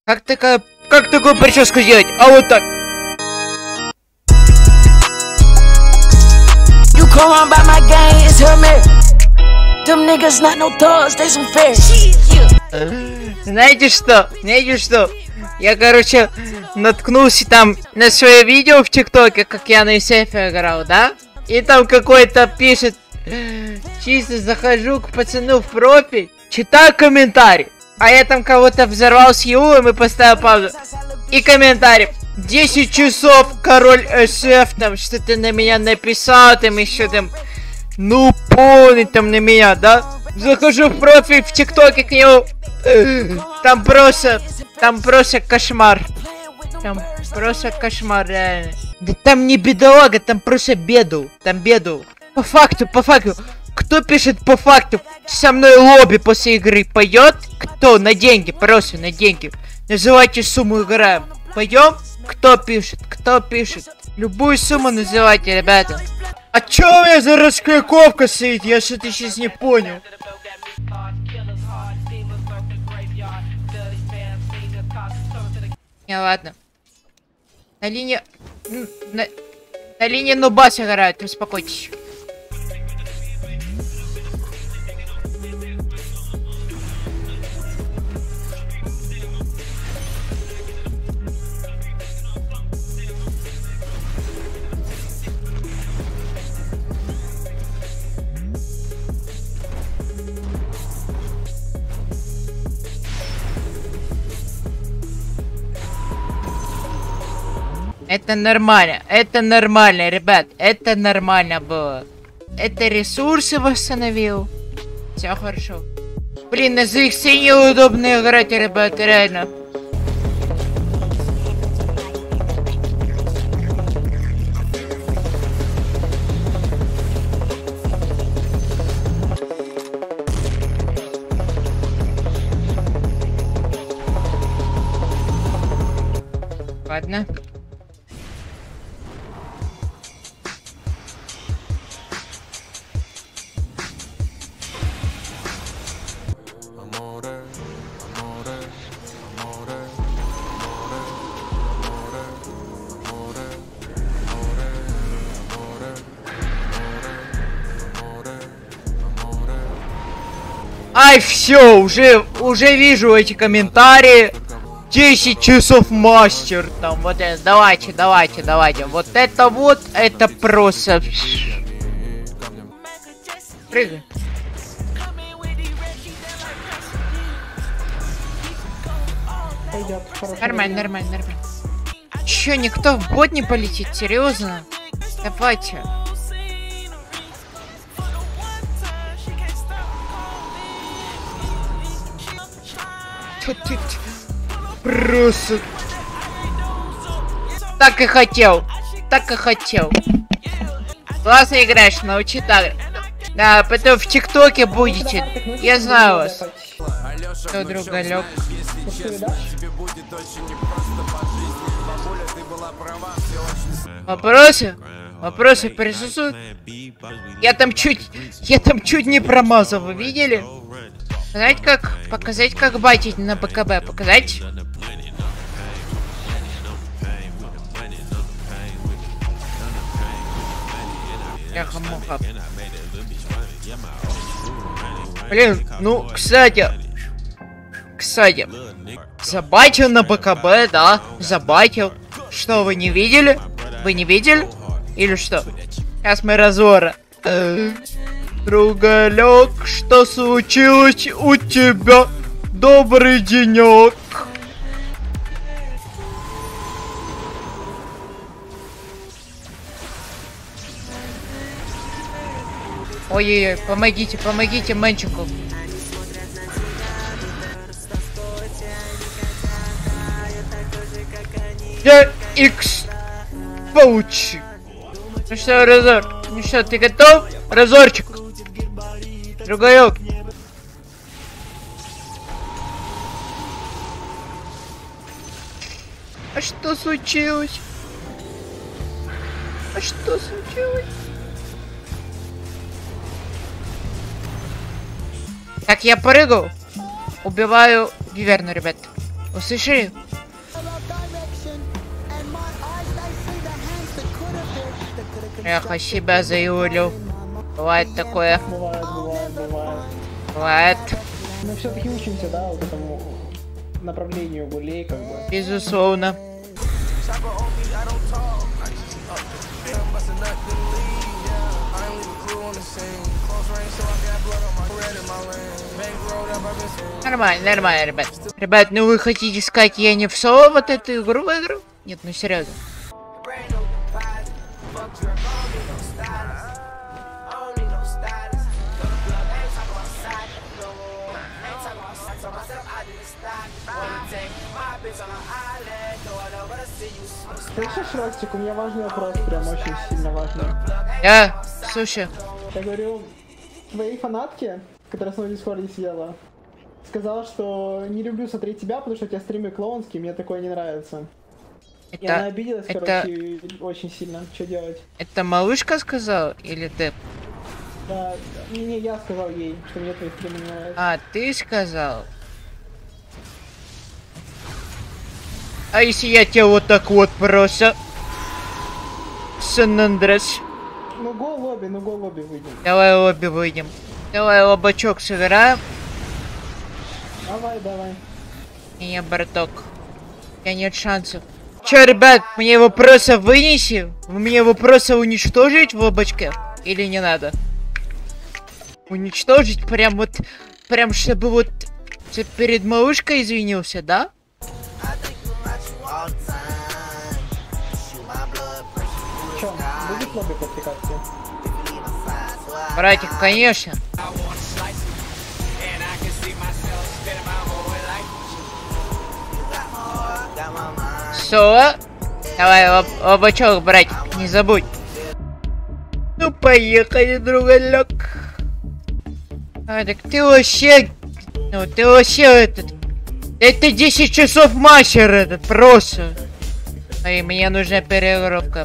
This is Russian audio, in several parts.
Как такую прическу сделать? А вот так. You come on by my gang, it's her man. Them niggas not no thugs, they some fair. Знаете что? Я, короче, наткнулся там на свое видео в ТикТоке, как я на сейфе играл, да? И там какой-то пишет, чисто захожу к пацану в профиль, читаю комментарий. А я там кого-то взорвал с Юлом и поставил паузу. И комментарий. 10 часов, король СФ, там что-то на меня написал, там еще там, ну полный там на меня, да? Захожу в профиль в ТикТоке к нему. Там просто кошмар. Там просто кошмар, реально. Да там не бедолага, там просто беду. Там беду. По факту. Кто пишет по факту? Со мной лобби после игры поет? Кто? На деньги, просто на деньги. Называйте сумму, играем. Пойдем? Кто пишет? Любую сумму называйте, ребята. А чё у меня за расклейковка стоит? Я что-то сейчас не понял. Не, ладно. На линии Нубас играют, успокойтесь. Это нормально, ребят, это нормально было. Это ресурсы восстановил. Все хорошо. Блин, на ZX неудобно играть, ребят, реально. Ладно. Ай, все, уже вижу эти комментарии. 10 часов мастер там, вот это, давайте. Вот это просто... Прыгай. Нормально. Чё, никто в бот не полетит? Серьезно? Давайте. Просто... Так и хотел. Классно играешь, научи так. Да, потом в ТикТоке будете. Я знаю вас. Что, другалек? Вопросы присутствуют? Я там чуть не промазал, вы видели? Знаете как? Показать, как батить на БКБ. Показать? Яха-муха. Блин, ну, кстати, забайтил на БКБ, да? Забайтил. Что, вы не видели? Или что? Сейчас мы разора. Другалек, что случилось у тебя? Добрый денек. Ой-ой-ой, помогите мальчику. Я X получи. Ну что, Разор? Ну что, ты готов? Разорчик. Другалек. А что случилось? Так, я прыгал. Убиваю Виверну, ребят. Услышали? Эх, себя заюлил. Бывает такое. Бывает. Мы все-таки учимся, да, вот этому направлению гулей, как бы. Безусловно. Нормально, нормально, ребят. Ребят, ну вы хотите сказать, я не в соло вот эту игру выиграл? Нет, ну серьезно. Слышишь, Ростик, у меня важный вопрос, прям очень сильно важный. Да, слушай. Я говорю, твоей фанатке, которая с мной в Дискорде сидела, сказала, что не люблю смотреть тебя, потому что у тебя стримы клоунские, мне такое не нравится. И она обиделась, короче, очень сильно. Что делать? Это малышка сказала или ты? Да, не, я сказал ей, что мне твои стримы не нравятся. А, ты сказал? А если я тебя вот так вот просто... Сан-Андрес. Ну го лобби выйдем. Давай лобби выйдем. Давай лобачок сыграем. Давай. Не, браток. У меня нет шансов. Чё, ребят, мне его просто вынеси? Мне его просто уничтожить в лобачке? Или не надо? Уничтожить прям вот... Прям чтобы вот... Ты перед малышкой извинился, да? Чё, будет лобби по аппликации? Братик, конечно. Соло? Давай, лобачок, братик, не забудь. Ну, поехали, другалек. А, так ты вообще... Ну, ты вообще этот... Это 10 часов мастер этот, просто. Ой, мне нужна переигровка.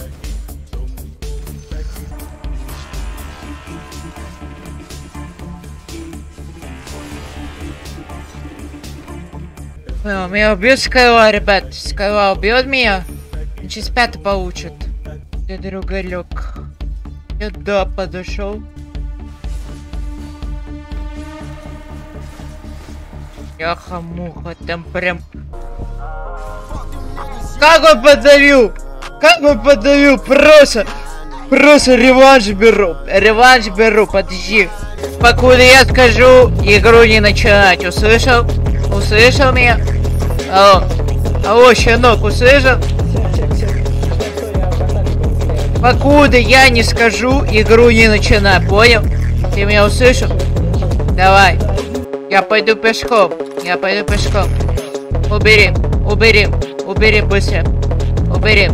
Меня убьет Скайла, ребят. Скайла убьет меня. Сейчас 5 получит. Ты другалек. Я да, подошел. Яха-муха, там прям... Как он подавил? Как он подавил? Просто реванш беру, подожди. Покуда я скажу, игру не начинать, услышал? Услышал меня? Алло, щенок, услышал? Покуда я не скажу, игру не начинай, понял? Ты меня услышал? Давай. Я пойду пешком. Убери быстро. Убери.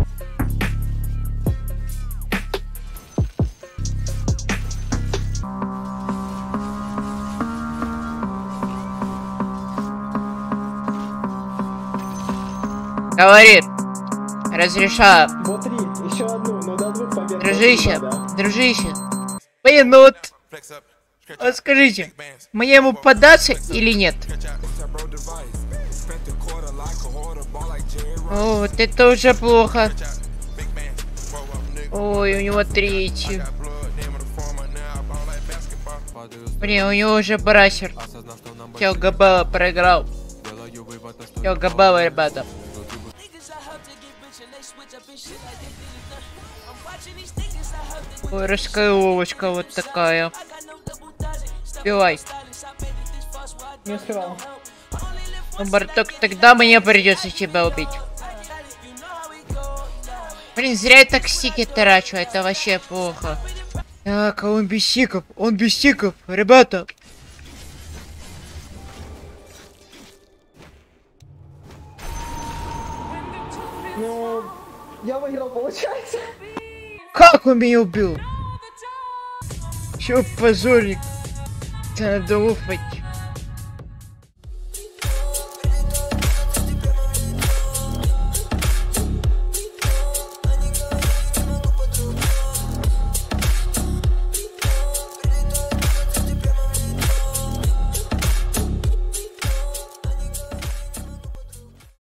Говорит. Разрешаю. Вот 3, еще одну, но до 2 побед. Дружище. Блин, ну вот... Вот скажите, мне ему податься или нет? О, вот это уже плохо. Ой, у него 3. Блин, у него уже брасер. Все, Габела проиграл. Все, Габела, ребята. Ой, расколовочка вот такая. Убивай. Не успевал. Ну, браток, тогда мне придется тебя убить. Блин, зря я так стики трачу, это вообще плохо. Так, а он без стиков, ребята. Ну, я выиграл, получается. Как он меня убил? Чё, позорник? Надо уфать.